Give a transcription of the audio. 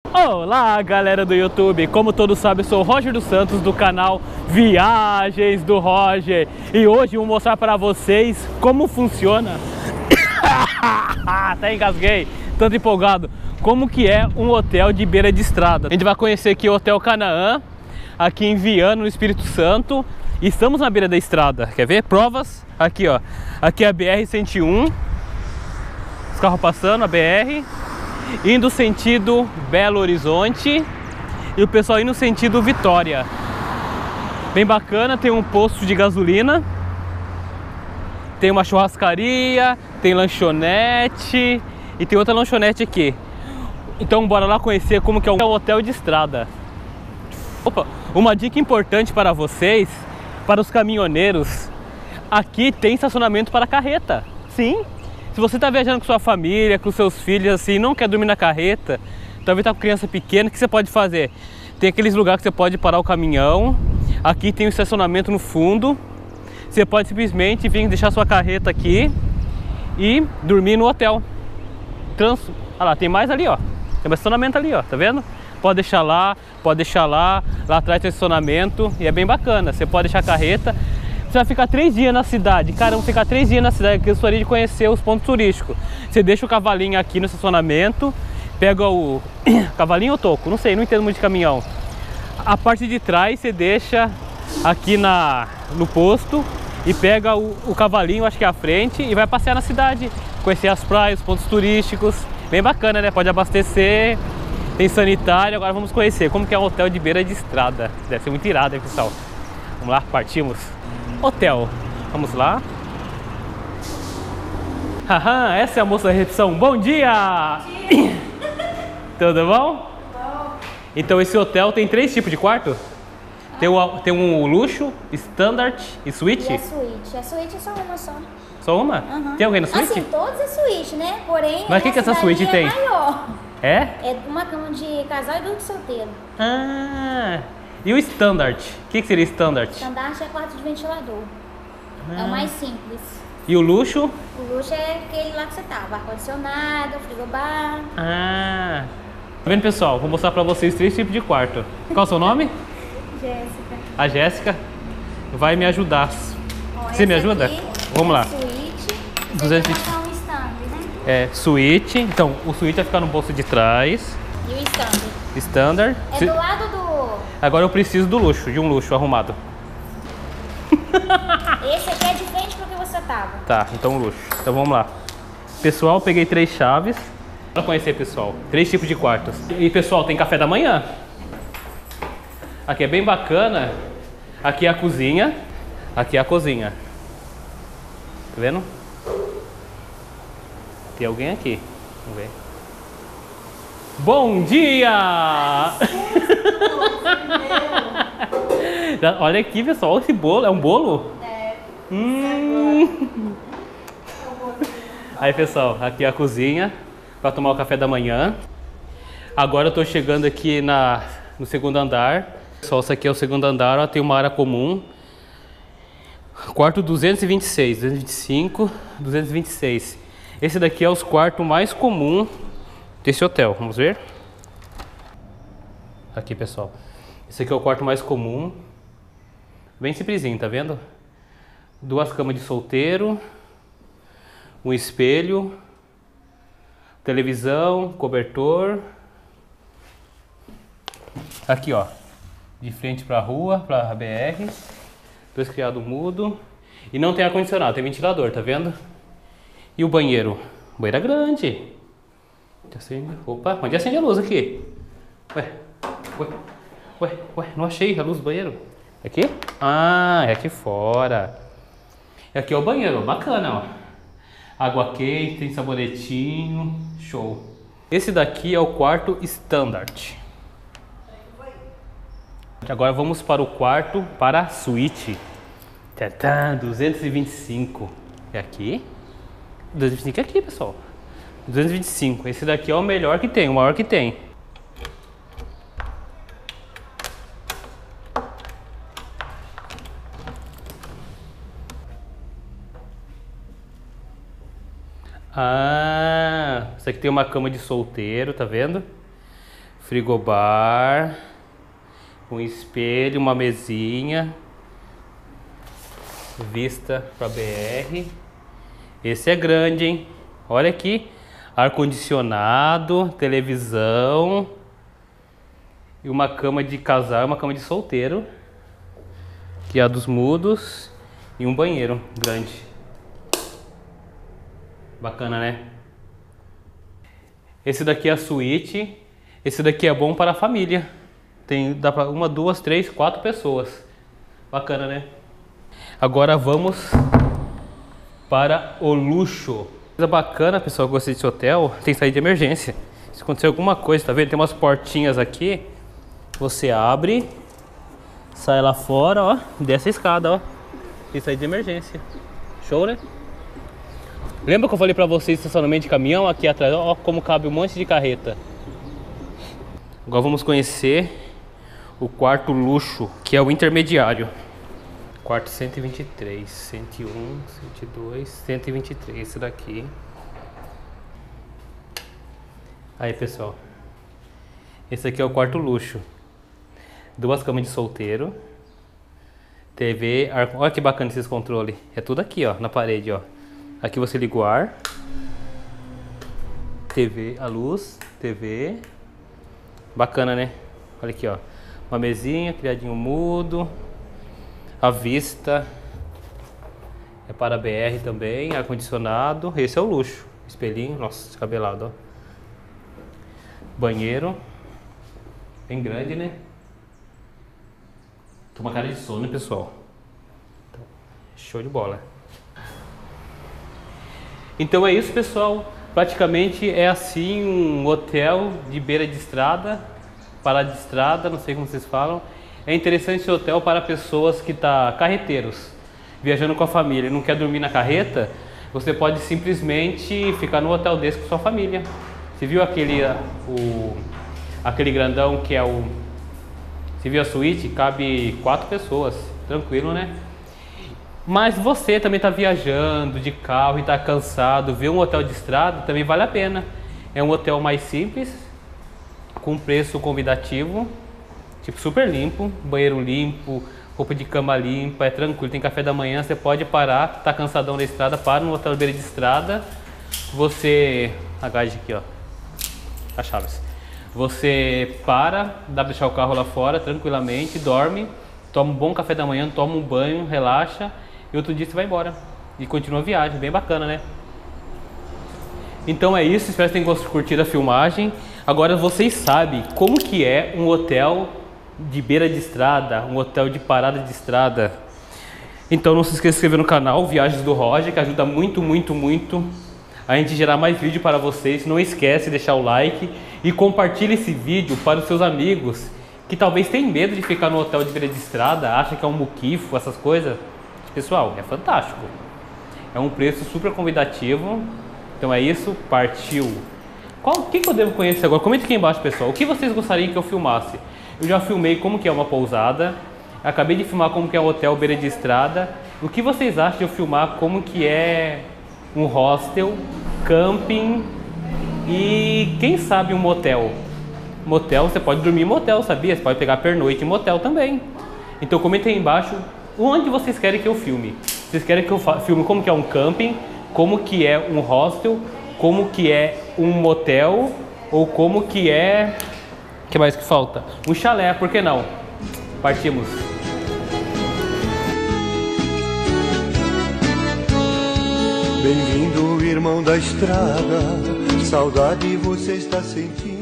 Olá, galera do YouTube, como todos sabem, eu sou o Roger dos Santos do canal Viagens do Roger e hoje eu vou mostrar para vocês como funciona. Até engasguei, tanto empolgado. Como que é um hotel de beira de estrada. A gente vai conhecer aqui o Hotel Canaã, aqui em Viana, no Espírito Santo. E estamos na beira da estrada, quer ver? Provas, aqui ó, aqui é a BR-101, os carros passando, a BR. Indo sentido Belo Horizonte e o pessoal indo sentido Vitória. Bem bacana, tem um posto de gasolina, tem uma churrascaria, tem lanchonete e tem outra lanchonete aqui. Então bora lá conhecer como que é um hotel de estrada. Opa, uma dica importante para vocês, para os caminhoneiros, aqui tem estacionamento para carreta. Sim. Se você está viajando com sua família, com seus filhos assim, não quer dormir na carreta, talvez está com criança pequena, o que você pode fazer? Tem aqueles lugares que você pode parar o caminhão, aqui tem um estacionamento no fundo, você pode simplesmente vir deixar sua carreta aqui e dormir no hotel. Olha lá, tem mais ali ó, tem um estacionamento ali ó, tá vendo? Pode deixar lá atrás tem estacionamento e é bem bacana, você pode deixar a carreta. Você vai ficar 3 dias na cidade. Cara, vamos ficar 3 dias na cidade, que eu gostaria de conhecer os pontos turísticos. Você deixa o cavalinho aqui no estacionamento, pega o cavalinho ou toco, não sei, não entendo muito de caminhão. A parte de trás você deixa aqui no posto e pega o cavalinho, acho que é à frente, e vai passear na cidade, conhecer as praias, os pontos turísticos. Bem bacana, né? Pode abastecer, tem sanitário. Agora vamos conhecer como que é um hotel de beira de estrada. Deve ser muito irado, hein, pessoal? Vamos lá, partimos. Hotel, vamos lá. Haha, essa é a moça da recepção. Bom dia! Bom dia. Tudo bom? Bom. Então esse hotel tem 3 tipos de quarto? Tem um luxo, standard e suíte? E a suíte. A suíte é só uma só. Só uma? Uhum. Tem alguém na suíte? Assim, todas é suíte, né? Porém, mas o que essa suíte tem? É maior. É? É uma cama de casal e de solteiro. Ah, e o standard? O que seria standard? Standard é quarto de ventilador. É o mais simples. E o luxo? O luxo é aquele lá que você tava, ar-condicionado, frigobar. Ah, tá vendo, pessoal? Vou mostrar pra vocês 3 tipos de quarto. Qual é o seu nome? Jéssica. A Jéssica vai me ajudar. Ó, você me ajuda? Vamos lá. Suíte. 220. Você vai colocar um stand, né? É, suíte. Então, o suíte vai ficar no bolso de trás. E o standard? Standard. É do lado do... Agora eu preciso do luxo, de um luxo arrumado. Esse aqui é de frente pro que você tava. Tá, então luxo. Então vamos lá. Pessoal, peguei 3 chaves. Pra conhecer, pessoal. 3 tipos de quartos. E, pessoal, tem café da manhã. Aqui é bem bacana. Aqui é a cozinha. Aqui é a cozinha. Tá vendo? Tem alguém aqui. Vamos ver. Bom dia! Olha aqui, pessoal, esse bolo, é um bolo? É. Aí, pessoal, aqui é a cozinha para tomar o café da manhã. Agora eu tô chegando aqui no segundo andar. Pessoal, isso aqui é o segundo andar, ó, tem uma área comum. Quarto 226, 225, 226. Esse daqui é os quartos mais comuns desse hotel, vamos ver? Aqui, pessoal. Esse aqui é o quarto mais comum. Bem simplesinho, tá vendo? 2 camas de solteiro, um espelho, televisão, cobertor. Aqui, ó, de frente pra rua, pra BR. 2 criados mudo. E não tem ar-condicionado, tem ventilador, tá vendo? E o banheiro? O banheiro é grande. Opa, onde acende a luz aqui? Ué, não achei a luz do banheiro. Aqui? Ah, é aqui fora. Aqui é o banheiro, bacana, ó. Água quente, tem sabonetinho, show. Esse daqui é o quarto standard. Agora vamos para o quarto, para a suíte. 225. É aqui? 225 é aqui, pessoal. 225. Esse daqui é o melhor que tem, o maior que tem. Ah, isso aqui tem uma cama de solteiro, tá vendo? frigobar, um espelho, uma mesinha, vista para BR. Esse é grande, hein? Olha aqui, ar-condicionado, televisão e uma cama de casal, uma cama de solteiro, que é a dos mudos, e um banheiro grande. Bacana, né? Esse daqui é a suíte. Esse daqui é bom para a família. Dá para 1, 2, 3, 4 pessoas. Bacana, né? Agora vamos para o luxo. Coisa bacana, pessoal, que gostei desse hotel. Tem saída de emergência. Se acontecer alguma coisa, tá vendo? Tem umas portinhas aqui. Você abre, sai lá fora, ó. Desce a escada, ó. Tem saída de emergência. Show, né? Lembra que eu falei pra vocês estacionamento de caminhão aqui atrás? Ó, como cabe um monte de carreta. Agora vamos conhecer o quarto luxo, que é o intermediário. Quarto 123, 101, 102, 123, esse daqui. Aí, pessoal, esse aqui é o quarto luxo. 2 camas de solteiro, TV, ar... Olha que bacana esses controles. É tudo aqui, ó, na parede, ó. Aqui você liga o ar, TV, a luz, TV. Bacana, né? Olha aqui, ó. Uma mesinha, criadinho mudo. A vista é para BR também, ar-condicionado. Esse é o luxo. Espelhinho, nossa, descabelado, ó. Banheiro. Bem grande, né? Tô uma cara de sono, né, pessoal? Show de bola. Então é isso, pessoal. Praticamente é assim um hotel de beira de estrada, parada de estrada, não sei como vocês falam. É interessante esse hotel para pessoas que carreteiros, viajando com a família e não quer dormir na carreta. Você pode simplesmente ficar no hotel desse com sua família. Você viu aquele grandão que é o... Você viu a suíte? Cabe 4 pessoas, tranquilo, né? Mas você também está viajando de carro e está cansado, ver um hotel de estrada também vale a pena. É um hotel mais simples, com preço convidativo, tipo super limpo, banheiro limpo, roupa de cama limpa, é tranquilo, tem café da manhã, você pode parar, tá cansadão da estrada, para no hotel beira de estrada, você... Agache aqui, ó, as chaves. Você para, dá pra deixar o carro lá fora tranquilamente, dorme, toma um bom café da manhã, toma um banho, relaxa. E outro dia você vai embora e continua a viagem, bem bacana, né? Então é isso, espero que tenham curtido a filmagem. Agora vocês sabem como que é um hotel de beira de estrada, um hotel de parada de estrada. Então não se esqueça de se inscrever no canal Viagens do Roger, que ajuda muito, muito, muito a gente gerar mais vídeo para vocês. Não esquece de deixar o like e compartilhe esse vídeo para os seus amigos que talvez tenham medo de ficar no hotel de beira de estrada, acha que é um muquifo, essas coisas. Pessoal, é fantástico. É um preço super convidativo. Então é isso, partiu. O que eu devo conhecer agora? Comenta aqui embaixo, pessoal. O que vocês gostariam que eu filmasse? Eu já filmei como que é uma pousada. Acabei de filmar como que é um hotel beira de estrada. O que vocês acham de eu filmar como que é um hostel, camping e quem sabe um motel? Motel, você pode dormir em motel, sabia? Você pode pegar pernoite em motel também. Então comenta aí embaixo onde vocês querem que eu filme. Vocês querem que eu filme como que é um camping, como que é um hostel, como que é um motel, ou como que é... O que mais que falta? Um chalé, por que não? Partimos! Bem-vindo, irmão da estrada, saudade você está sentindo.